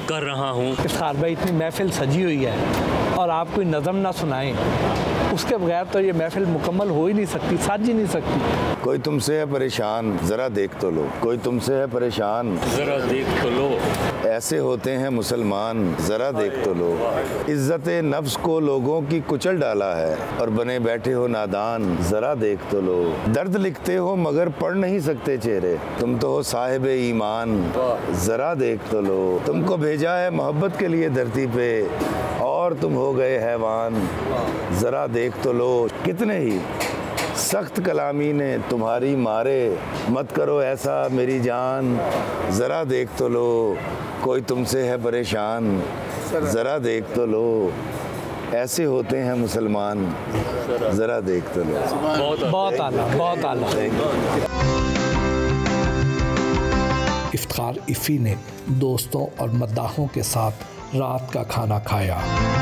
कर रहा हूँ। इफ्तार भाई, इतनी महफिल सजी हुई है और आप कोई नज़म ना सुनाएं, उसके बगैर तो ये महफिल मुकम्मल हो ही नहीं सकती, सज ही नहीं सकती। कोई तुमसे है परेशान ज़रा देख तो लो, कोई तुमसे है परेशान ज़रा देख तो लो, ऐसे होते हैं मुसलमान ज़रा देख तो लो। इज़्ज़त नफ्स को लोगों की कुचल डाला है और बने बैठे हो नादान ज़रा देख तो लो। दर्द लिखते हो मगर पढ़ नहीं सकते चेहरे, तुम तो हो साहिब ईमान ज़रा देख तो लो। तुमको भेजा है मोहब्बत के लिए धरती पे और तुम हो गए हैवान ज़रा देख तो लो। कितने ही सख्त कलामी ने तुम्हारी मारे, मत करो ऐसा मेरी जान ज़रा देख तो लो। कोई तुमसे है परेशान ज़रा देख तो लो, ऐसे होते हैं मुसलमान ज़रा देख तो लो। बहुत आला, बहुत आला। इफ्तिखार इफ़ी ने दोस्तों और मद्दाहों के साथ रात का खाना खाया।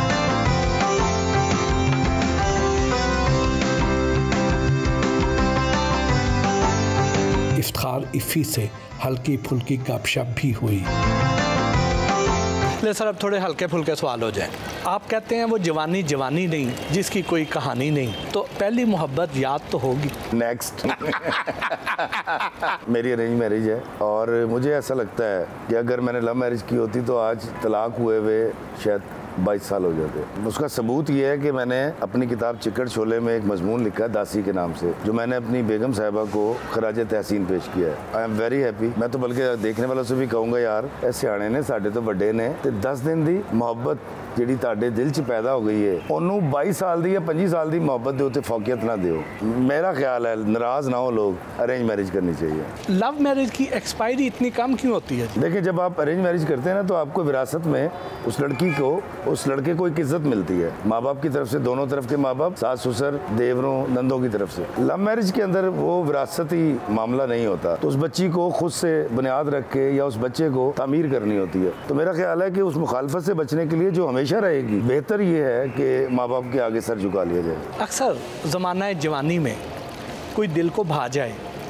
इफ्तिखार इफ़ी से हल्की फुल्की गपशप भी हुई। ले सर, अब थोड़े हल्के फुल्के सवाल हो जाए। आप कहते हैं वो जवानी जवानी नहीं जिसकी कोई कहानी नहीं, तो पहली मोहब्बत याद तो होगी। नेक्स्ट मेरी अरेंज मैरिज है और मुझे ऐसा लगता है कि अगर मैंने लव मैरिज की होती तो आज तलाक हुए हुए शायद बाईस साल हो जाते। उसका सबूत ये है कि मैंने अपनी किताब चिकड़ छोले में एक मजमून लिखा है दासी के नाम से, जो मैंने अपनी बेगम साहिबा को खराज तहसीन पेश किया है। I am very happy. मैं तो बल्कि देखने वालों से भी कहूँगा, यार ए सियाने ने साढ़े तो बड़े ने ते दस दिन दी मोहब्बत ਜਿਹੜੀ ਤੁਹਾਡੇ ਦਿਲ 'ਚ ਪੈਦਾ ਹੋ ਗਈ ਹੈ ਉਹਨੂੰ बाईस साल ਦੀ ਜਾਂ पच्चीस साल ਦੀ मोहब्बत ਦੇ ਉੱਤੇ ਫੌਕੀਅਤ ਨਾ ਦਿਓ। मेरा ख्याल है नाराज़ ना हो लोग, अरेंज मैरिज करनी चाहिए। लव मैरिज की एक्सपायरी इतनी कम क्यों होती है? देखिए, जब आप अरेंज मैरिज करते हैं ना तो आपको विरासत में उस लड़की को उस लड़के को एक इज्जत मिलती है, माँ बाप की तरफ से, दोनों तरफ के माँ बाप, सास ससुर, देवरों, नंदों की तरफ से। लव मैरिज के अंदर वो विरासती मामला नहीं होता, तो उस बच्ची को खुद से बुनियाद रख के या उस बच्चे को तामीर करनी होती है। तो मेरा ख्याल है कि उस मुखालफत से बचने के लिए जो हमेशा रहेगी, बेहतर ये है कि माँ बाप के आगे सर झुका लिया जाए। अक्सर ज़माना जवानी में कोई दिल को भा जाए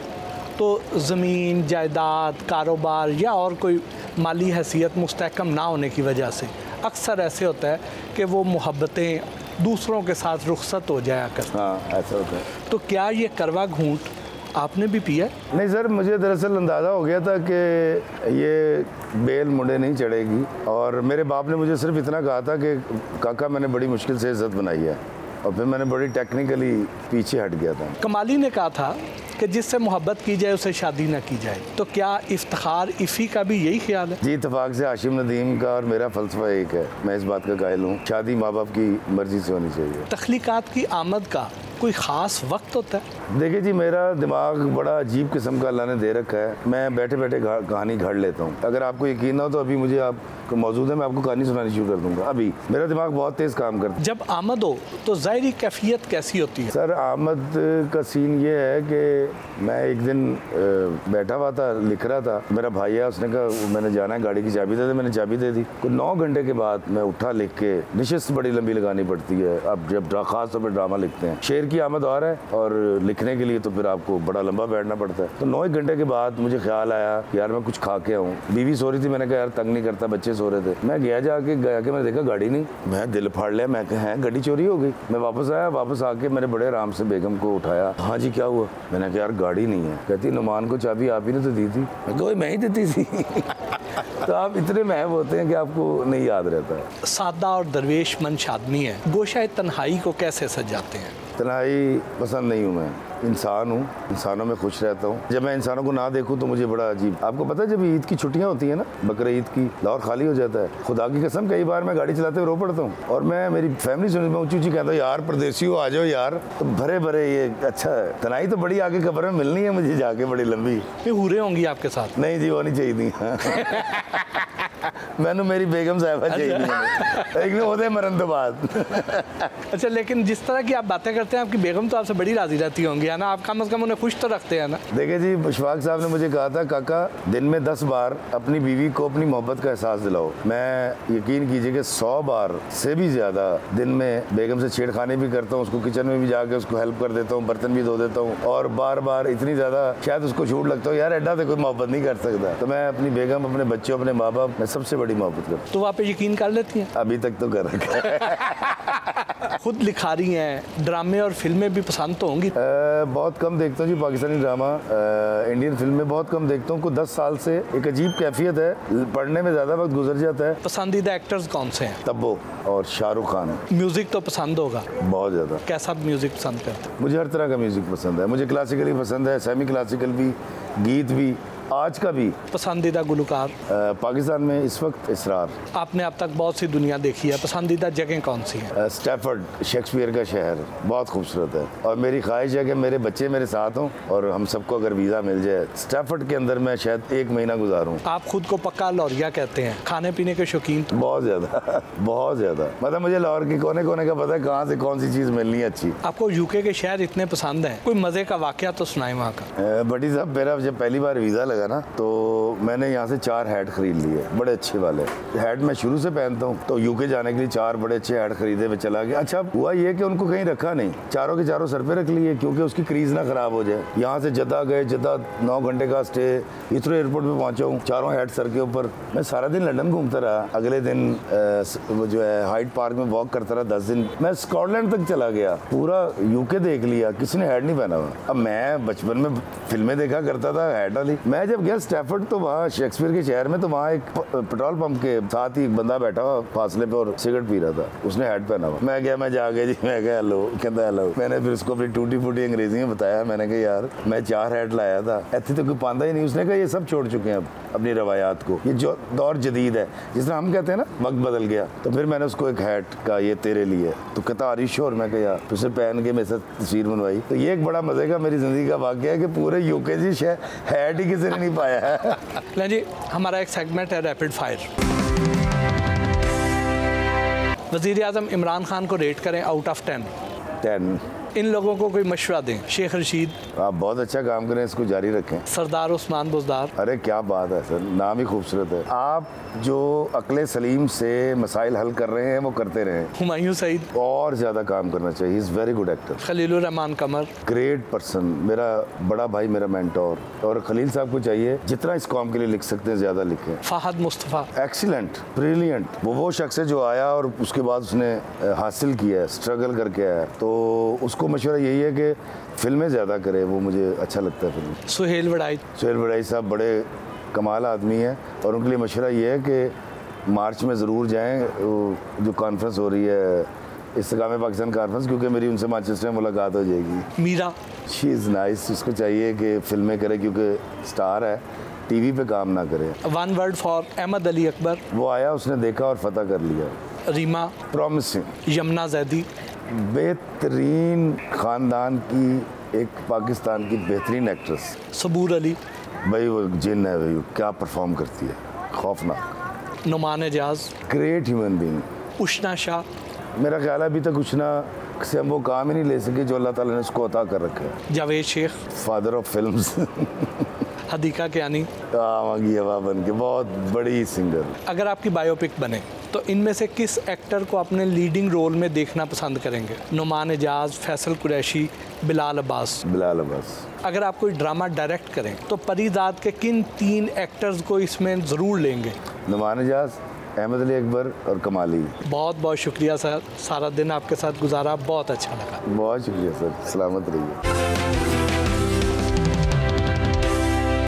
तो ज़मीन, जायदाद, कारोबार या और कोई माली हैसियत मुस्तहकम ना होने की वजह से अक्सर ऐसे होता है कि वो मोहब्बतें दूसरों के साथ रुखसत हो जाया करती। हाँ, ऐसा होता है। तो क्या ये करवा घूंट आपने भी पिया? नहीं सर, मुझे दरअसल अंदाज़ा हो गया था कि ये बेल मुंडे नहीं चढ़ेगी, और मेरे बाप ने मुझे सिर्फ इतना कहा था कि काका मैंने बड़ी मुश्किल से इज्जत बनाई है, और फिर मैंने बड़ी टेक्निकली पीछे हट गया था। कमाली ने कहा था कि जिससे मोहब्बत की जाए उसे शादी ना की जाए, तो क्या इफ्तिखार इफ़ी का भी यही ख्याल है? जी, इत्तेफाक से हाशिम नदीम का और मेरा फ़लसफ़ा एक है, मैं इस बात का कायल हूँ, शादी माँ बाप की मर्ज़ी से होनी चाहिए। तख्लीकात की आमद का कोई ख़ास वक्त होता है? देखिए जी, मेरा दिमाग बड़ा अजीब किस्म का अल्लाह ने दे रखा है, मैं बैठे बैठे कहानी घड़ लेता हूँ। अगर आपको यकीन ना हो तो अभी मुझे आपको मौजूद है, मैं आपको कहानी सुनानी शुरू कर दूँगा। अभी मेरा दिमाग बहुत तेज़ काम करता है। जब आमद हो तो ज़ाहिरी कैफियत कैसी होती है? सर, आमद का सीन ये है कि मैं एक दिन बैठा हुआ था, लिख रहा था, मेरा भाई है, उसने कहा मैंने जाना है, गाड़ी की चाबी दे दे, मैंने चाबी दे दी। कुछ नौ घंटे के बाद मैं उठा, लिख के निशिस्त बड़ी लंबी लगानी पड़ती है अब जब खास तौर पर ड्रामा लिखते हैं। शेर की आमद आ रहा है और लिखने के लिए तो फिर आपको बड़ा लंबा बैठना पड़ता है। तो नौ एक घंटे के बाद मुझे ख्याल आया यार मैं कुछ खा के आऊँ। बीवी सो रही थी, मैंने कहा यार तंग नहीं करता, बच्चे सो रहे थे। मैं गया, जाके गया के मैंने देखा गाड़ी नहीं, मैं दिल फाड़ लिया, मैं कहा है गाड़ी चोरी हो गई। मैं वापस आया, वापस आके मैंने बड़े आराम से बेगम को उठाया, हाँ जी क्या हुआ? मैंने कहा यार गाड़ी नहीं है। कहती नुमान को चाबी आप ही ने तो दी थी। मैं कहा मैं ही देती थी। तो आप इतने महब होते हैं कि आपको नहीं याद रहता है। सादा और दरवेश मंश आदमी है, गोशा तन्हाई को कैसे सजाते हैं? तन्हाई पसंद नहीं हूँ, मैं इंसान हूँ, इंसानों में खुश रहता हूँ। जब मैं इंसानों को ना देखूँ तो मुझे बड़ा अजीब। आपको पता है जब ईद की छुट्टियाँ होती हैं ना, बकरा ईद की, लाहौर खाली हो जाता है। खुदा की कसम कई बार मैं गाड़ी चलाते हुए रो पड़ता हूँ, और मैं मेरी फैमिली सुन मैं ऊँची ऊँची कहता हूँ यार परदेसी हो, आ जाओ यार। तो भरे भरे ये अच्छा है। तन्हाई तो बड़ी आगे कब्र में मिलनी है मुझे जाके, बड़ी लंबी। ये हुरे होंगी आपके साथ? नहीं जी, वो नहीं चाहिए थी। मैंने मेरी बेगम साहिबा चाहिए, लेकिन होते मरन तो बाद। अच्छा, लेकिन जिस तरह की आप बातें करते करते हैं आपकी बेगम तो आपसे बड़ी राजी रहती होंगी है ना, आप कम से कम उन्हें खुश तो रखते हैं ना। देखिए जी, मुशफाक साहब ने मुझे कहा था काका दिन में दस बार अपनी बीवी को अपनी मोहब्बत का एहसास दिलाओ। मैं यकीन कीजिए कि सौ बार से भी ज़्यादा दिन में बेगम से छेड़खानी भी करता हूँ, उसको किचन में भी जाके उसको हेल्प कर देता हूँ, बर्तन भी धो देता हूँ, और बार बार इतनी ज़्यादा शायद उसको छूट लगता हो यार एडा तो कोई मोहब्बत नहीं कर सकता। तो मैं अपनी बेगम, अपने बच्चों, अपने माँ बाप, मैं सबसे बड़ी मोहब्बत करता हूँ। तो आप यकीन कर लेती हैं? अभी तक तो कर रखा है। खुद लिखा रही हैं, ड्रामे और फिल्में भी पसंद तो होंगी? बहुत कम देखता हूँ जी पाकिस्तानी ड्रामा, इंडियन फिल्में बहुत कम देखता हूँ। कुछ दस साल से एक अजीब कैफियत है, पढ़ने में ज़्यादा वक्त गुजर जाता है। पसंदीदा एक्टर्स कौन से हैं? तब्बो और शाहरुख खान। म्यूजिक तो पसंद होगा? बहुत ज़्यादा। कैसा म्यूजिक पसंद करते हैं? मुझे हर तरह का म्यूजिक पसंद है। मुझे क्लासिकल भी पसंद है, सेमी क्लासिकल भी, गीत भी, आज का भी। पसंदीदा गुलकार? पाकिस्तान में इस वक्त इसरार। आपने अब तक बहुत सी दुनिया देखी है, पसंदीदा जगह कौन सी है? स्टैफर्ड, शेक्सपियर का शहर, बहुत खूबसूरत है, और मेरी ख्वाहिश है कि मेरे बच्चे मेरे साथ हों और हम सबको अगर वीज़ा मिल जाए स्टैफर्ड के अंदर मैं शायद एक महीना गुजारूं। आप खुद को पक्का लाहौरिया कहते हैं, खाने पीने के शौकीन? बहुत ज़्यादा, बहुत ज़्यादा। मतलब मुझे लाहौर के कोने कोने का पता है कहाँ से कौन सी चीज़ मिलनी है अच्छी। आपको यूके के शहर इतने पसंद हैं, कोई मज़े का वाक़या तो सुनाए वहाँ का। बड़ी साहब, मेरा जब पहली बार वीज़ा लगा ना तो मैंने यहाँ से चार हैट खरीद लिए, बड़े अच्छे वाले हैट मैं शुरू से पहनता हूँ। तो यूके जाने के लिए चार बड़े अच्छे हैट खरीदे, मैं चला गया। अच्छा हुआ ये कि उनको कहीं रखा नहीं, चारों के चारों सर पे रख लिए क्योंकि उसकी क्रीज ना खराब हो जाए। यहाँ से जद्दा गए, जद्दा नौ घंटे का स्टे, हिथरो एयरपोर्ट पे पहुँचा हूँ, चारों हैट सर के ऊपर। मैं सारा दिन लंदन घूमता रहा। अगले दिन वो जो है हाइड पार्क में वॉक करता रहा दस दिन। मैं स्कॉटलैंड तक चला गया, पूरा यूके देख लिया, किसी ने हैट नहीं पहना हुआ। अब मैं बचपन में फिल्में देखा करता था हैट वाली। मैं जब गया स्टैफर्ड तो वहाँ शेक्सपियर के शहर में, तो वहाँ एक पेट्रोल पंप के साथ ही एक बंदा बैठा हुआ फासले पे और सिगरेट पी रहा था, उसने हैट पहना हुआ। मैं गया, मैं जा गया जी, मैं गया हेलो, कहता हेलो। मैंने फिर उसको अपनी टूटी फूटी अंग्रेजी में बताया, मैंने कहा यार मैं चार हैट लाया था, ऐसे तो कोई पांदा ही नहीं। उसने कहा ये सब छोड़ चुके हैं अब अपनी रवायात को, ये जो दौर जदीद है, जिस तरह हम कहते हैं ना वक्त बदल गया। तो फिर मैंने उसको एक हैट का ये तेरे लिए, तो कहता आरिश, और मैं कहा यार, फिर उसे पहन के मेरे साथ तस्वीर बनवाई। तो ये एक बड़ा मजे का मेरी जिंदगी का वाक़या है कि पूरे यूके जी हैट ही किसी ने नहीं पाया है। ले जी, हमारा एक सेगमेंट है रैपिड फायर। वज़ीर आज़म इमरान खान को रेट करें आउट ऑफ टेन। टेन। इन लोगों को कोई मशवरा दें। शेख रशीद, आप बहुत अच्छा काम करें, इसको जारी रखें। सरदार उस्मान बुज़दार, अरे क्या बात है सर, नाम ही खूबसूरत है। आप जो अक्ले सलीम से मसाइल हल कर रहे हैं वो करते रहें। हुमायूं सईद, और ज़्यादा काम करना चाहिए, is very good actor. Khalil-ur Rehman Qamar, great person, मेरा बड़ा भाई, मेरा मेंटोर। और खलील साहब को चाहिए जितना इस कौम के लिए लिख सकते हैं ज़्यादा लिखें। Fahad Mustafa, excellent, brilliant. वो वो शख्स है जो आया और उसके बाद उसने हासिल किया है, स्ट्रगल करके आया, तो उसको मशवरा यही है कि फिल्में ज़्यादा करे, वो मुझे अच्छा लगता है फिल्म। सुहेल वड़ाई, सुहेल वड़ाई साहब बड़े कमाल आदमी हैं, और उनके लिए मशवरा ये है कि मार्च में ज़रूर जाएं, जो कॉन्फ्रेंस हो रही है इस्तेकाम पाकिस्तान कॉन्फ्रेंस, क्योंकि मेरी उनसे मैनचेस्टर में मुलाकात हो जाएगी। मीरा, शी इज़ नाइस, उसको चाहिए कि फिल्में करे क्योंकि स्टार है, टीवी पे काम ना करे। One word for Ahmad Ali Akbar, वो आया, उसने देखा और फतह कर लिया। रीमा, प्रॉमिसिंग। यमुना जैदी, बेहतरीन ख़ानदान की एक पाकिस्तान की बेहतरीन एक्ट्रेस। सबूर अली, भाई वो जिन है, भाई क्या परफॉर्म करती है, खौफनाक। Noman Ejaz, great human being. Ushna Shah, मेरा ख्याल है अभी तक उशना से हम वो काम ही नहीं ले सके जो अल्लाह ताला ने उसको अता कर रखा है। Javed Sheikh, father of films. Hadiqa Kiani, आवागी हवा बन के बहुत बड़ी सिंगर। अगर आपकी बायोपिक बने तो इनमें से किस एक्टर को अपने लीडिंग रोल में देखना पसंद करेंगे? नुमान एजाज, फैसल कुरैशी, बिलाल अब्बास। बिलाल अब्बास। अगर आप कोई ड्रामा डायरेक्ट करें तो परीदाद के किन तीन एक्टर्स को इसमें ज़रूर लेंगे? नुमान एजाज, अहमद अली अकबर और कमाली। बहुत बहुत शुक्रिया सर, सारा दिन आपके साथ गुजारा, बहुत अच्छा लगा। बहुत शुक्रिया सर, सलामत रहिए।